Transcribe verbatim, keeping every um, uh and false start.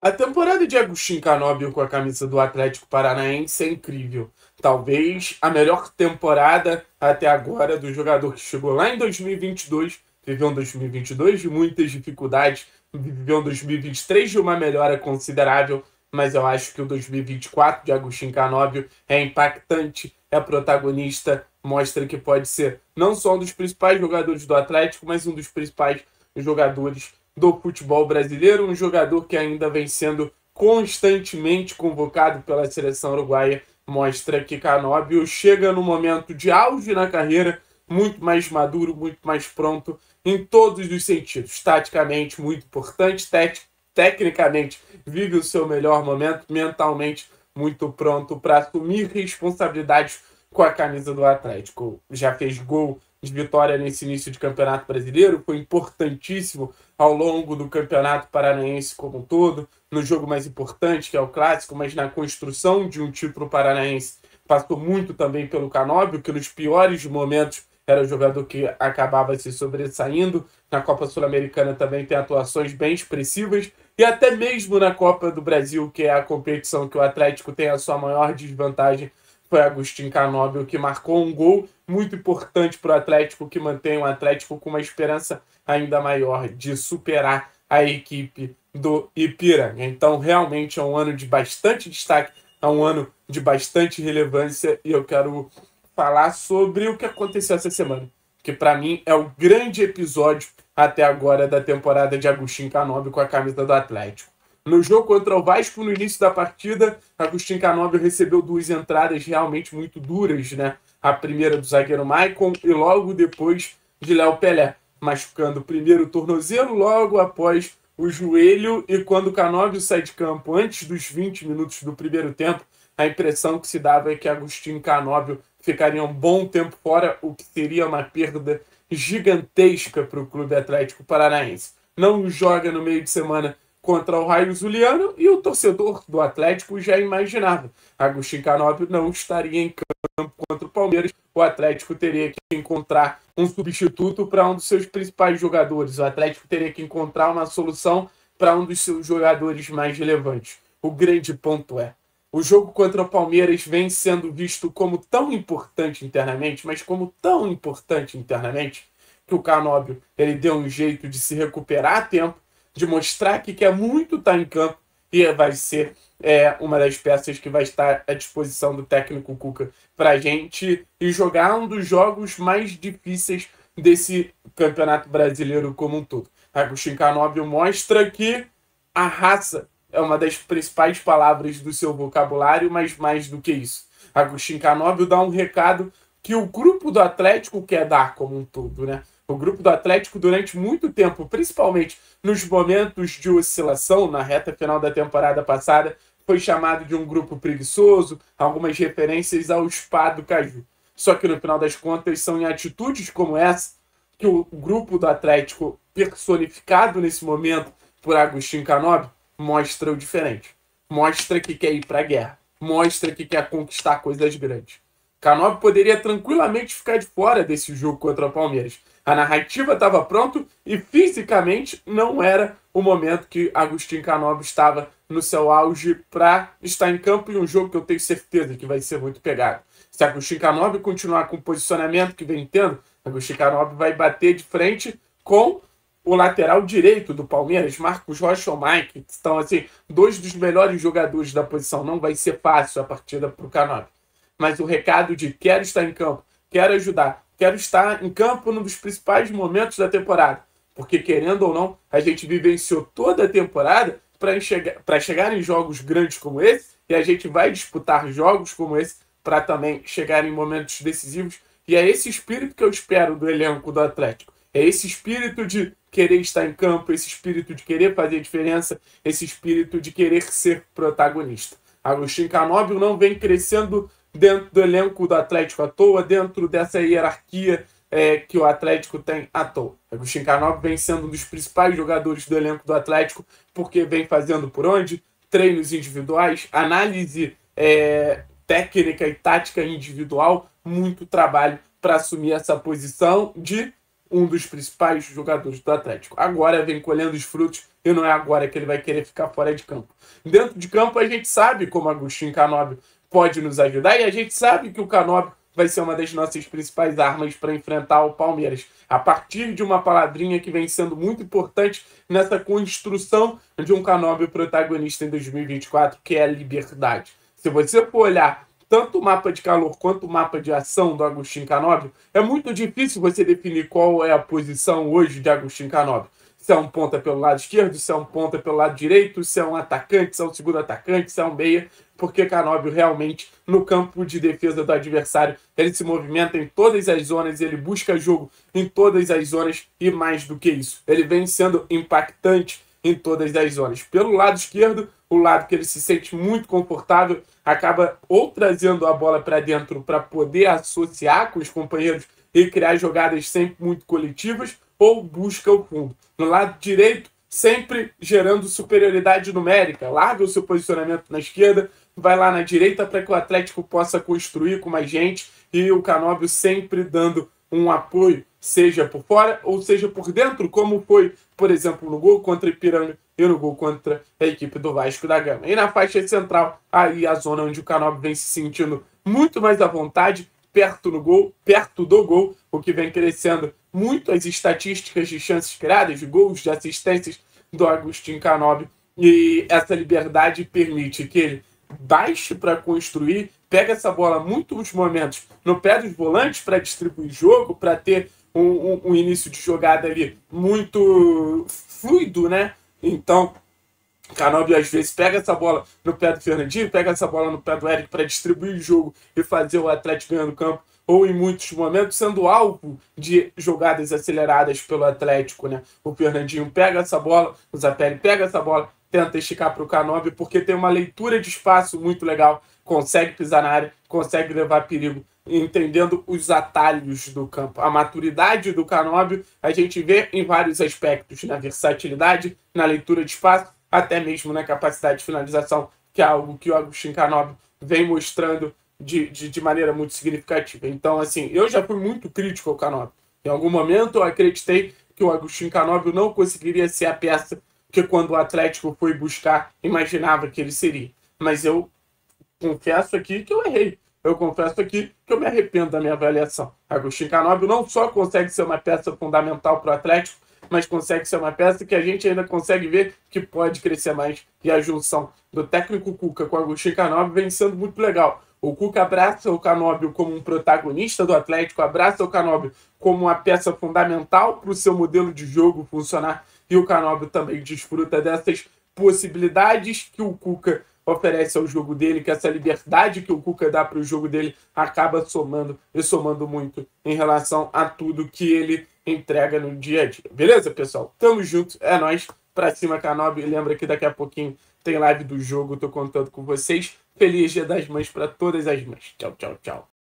A temporada de Agostinho Canóbio com a camisa do Atlético Paranaense é incrível. Talvez a melhor temporada até agora do jogador que chegou lá em dois mil e vinte e dois, viveu um dois mil e vinte e dois de muitas dificuldades, viveu um dois mil e vinte e três de uma melhora considerável, mas eu acho que o dois mil e vinte e quatro de Agostinho Canóbio é impactante, é protagonista, mostra que pode ser não só um dos principais jogadores do Atlético, mas um dos principais jogadores do futebol brasileiro, um jogador que ainda vem sendo constantemente convocado pela seleção uruguaia, mostra que Canóbio chega no momento de auge na carreira, muito mais maduro, muito mais pronto em todos os sentidos. Taticamente, muito importante, te tecnicamente, vive o seu melhor momento, mentalmente, muito pronto para assumir responsabilidades com a camisa do Atlético. Já fez gol de vitória nesse início de campeonato brasileiro, foi importantíssimo ao longo do campeonato paranaense como um todo, no jogo mais importante, que é o clássico, mas na construção de um título paranaense passou muito também pelo Canóbio, que nos piores momentos era o jogador que acabava se sobressaindo. Na Copa Sul-Americana também tem atuações bem expressivas, e até mesmo na Copa do Brasil, que é a competição que o Atlético tem a sua maior desvantagem, foi Agostinho Canóbio que marcou um gol muito importante para o Atlético, que mantém o Atlético com uma esperança ainda maior de superar a equipe do Ipiranga. Então, realmente é um ano de bastante destaque, é um ano de bastante relevância, e eu quero falar sobre o que aconteceu essa semana, que para mim é o grande episódio até agora da temporada de Agostinho Canóbio com a camisa do Atlético. No jogo contra o Vasco, no início da partida, Agostinho Canóbio recebeu duas entradas realmente muito duras, né? A primeira do zagueiro Maicon e logo depois de Léo Pelé, machucando primeiro o tornozelo, logo após o joelho, e quando o Canóbio sai de campo antes dos vinte minutos do primeiro tempo, a impressão que se dava é que Agostinho Canóbio ficaria um bom tempo fora, o que seria uma perda gigantesca para o Clube Atlético Paranaense. Não joga no meio de semana contra o Raio Zuliano, e o torcedor do Atlético já imaginava. Agostinho Canóbio não estaria em campo contra o Palmeiras, o Atlético teria que encontrar um substituto para um dos seus principais jogadores, o Atlético teria que encontrar uma solução para um dos seus jogadores mais relevantes. O grande ponto é, o jogo contra o Palmeiras vem sendo visto como tão importante internamente, mas como tão importante internamente, que o Canóbio ele deu um jeito de se recuperar a tempo, de mostrar que quer muito estar em campo, e vai ser é, uma das peças que vai estar à disposição do técnico Cuca para a gente e jogar um dos jogos mais difíceis desse campeonato brasileiro como um todo. Agostinho Canóbio mostra que a raça é uma das principais palavras do seu vocabulário, mas mais do que isso. Agostinho Canóbio dá um recado que o grupo do Atlético quer dar como um todo, né? O grupo do Atlético, durante muito tempo, principalmente nos momentos de oscilação, na reta final da temporada passada, foi chamado de um grupo preguiçoso, algumas referências ao spa do Caju. Só que no final das contas são em atitudes como essa que o grupo do Atlético, personificado nesse momento por Agostinho Canóbio, mostra o diferente. Mostra que quer ir para a guerra. Mostra que quer conquistar coisas grandes. Canóbio poderia tranquilamente ficar de fora desse jogo contra o Palmeiras. A narrativa estava pronta e fisicamente não era o momento que Agostinho Canóbio estava no seu auge para estar em campo em um jogo que eu tenho certeza que vai ser muito pegado. Se Agostinho Canóbio continuar com o posicionamento que vem tendo, Agostinho Canóbio vai bater de frente com o lateral direito do Palmeiras, Marcos Rocha ou Mike, que estão assim, dois dos melhores jogadores da posição. Não vai ser fácil a partida para o Canóbio. Mas o recado de quero estar em campo, quero ajudar, quero estar em campo num dos principais momentos da temporada. Porque, querendo ou não, a gente vivenciou toda a temporada para chegar, chegar em jogos grandes como esse, e a gente vai disputar jogos como esse para também chegar em momentos decisivos. E é esse espírito que eu espero do elenco do Atlético. É esse espírito de querer estar em campo, esse espírito de querer fazer diferença, esse espírito de querer ser protagonista. Agostinho Canóbio não vem crescendo dentro do elenco do Atlético à toa, dentro dessa hierarquia é, que o Atlético tem à toa. Agostinho Canóbio vem sendo um dos principais jogadores do elenco do Atlético, porque vem fazendo por onde? Treinos individuais, análise é, técnica e tática individual, muito trabalho para assumir essa posição de um dos principais jogadores do Atlético. Agora vem colhendo os frutos e não é agora que ele vai querer ficar fora de campo. Dentro de campo a gente sabe como Agostinho Canóbio pode nos ajudar e a gente sabe que o Canóbio vai ser uma das nossas principais armas para enfrentar o Palmeiras. A partir de uma palavrinha que vem sendo muito importante nessa construção de um Canóbio protagonista em dois mil e vinte e quatro, que é a liberdade. Se você for olhar tanto o mapa de calor quanto o mapa de ação do Agostinho Canóbio, é muito difícil você definir qual é a posição hoje de Agostinho Canóbio. Se é um ponta pelo lado esquerdo, se é um ponta pelo lado direito, se é um atacante, se é um segundo atacante, se é um meia, porque Canóbio realmente, no campo de defesa do adversário, ele se movimenta em todas as zonas, ele busca jogo em todas as zonas e mais do que isso, ele vem sendo impactante em todas as zonas. Pelo lado esquerdo, o lado que ele se sente muito confortável, acaba ou trazendo a bola para dentro para poder associar com os companheiros e criar jogadas sempre muito coletivas, ou busca o fundo. No lado direito, sempre gerando superioridade numérica. Larga o seu posicionamento na esquerda, vai lá na direita para que o Atlético possa construir com mais gente e o Canóbio sempre dando um apoio, seja por fora ou seja por dentro, como foi, por exemplo, no gol contra o Ipiranga e no gol contra a equipe do Vasco da Gama. E na faixa central, aí a zona onde o Canóbio vem se sentindo muito mais à vontade, perto no gol, perto do gol, o que vem crescendo muito as estatísticas de chances criadas, de gols, de assistências do Agostinho Canóbio. E essa liberdade permite que ele baixe para construir, pega essa bola muitos momentos no pé dos volantes para distribuir jogo, para ter um, um, um início de jogada ali muito fluido, né? Então, Canóbio às vezes pega essa bola no pé do Fernandinho, pega essa bola no pé do Eric para distribuir o jogo e fazer o Atlético ganhar no campo, ou em muitos momentos sendo alvo de jogadas aceleradas pelo Atlético, né? O Fernandinho pega essa bola, o Zapelli pega essa bola, tenta esticar para o Canóbio, porque tem uma leitura de espaço muito legal, consegue pisar na área, consegue levar perigo, entendendo os atalhos do campo. A maturidade do Canóbio a gente vê em vários aspectos, na versatilidade, na leitura de espaço, até mesmo na capacidade de finalização, que é algo que o Agostinho Canóbio vem mostrando de, de, de maneira muito significativa. Então, assim, eu já fui muito crítico ao Canóbio. Em algum momento eu acreditei que o Agostinho Canóbio não conseguiria ser a peça que quando o Atlético foi buscar, imaginava que ele seria. Mas eu confesso aqui que eu errei. Eu confesso aqui que eu me arrependo da minha avaliação. Agostinho Canóbio não só consegue ser uma peça fundamental para o Atlético, mas consegue ser uma peça que a gente ainda consegue ver que pode crescer mais. E a junção do técnico Cuca com o Agostinho Canóbio vem sendo muito legal. O Cuca abraça o Canóbio como um protagonista do Atlético, abraça o Canóbio como uma peça fundamental para o seu modelo de jogo funcionar. E o Canóbio também desfruta dessas possibilidades que o Cuca oferece ao jogo dele, que essa liberdade que o Cuca dá para o jogo dele acaba somando e somando muito em relação a tudo que ele entrega no dia a dia. Beleza, pessoal? Tamo junto, é nóis. Pra cima, Canóbio. E lembra que daqui a pouquinho tem live do jogo, tô contando com vocês. Feliz Dia das Mães para todas as mães. Tchau, tchau, tchau.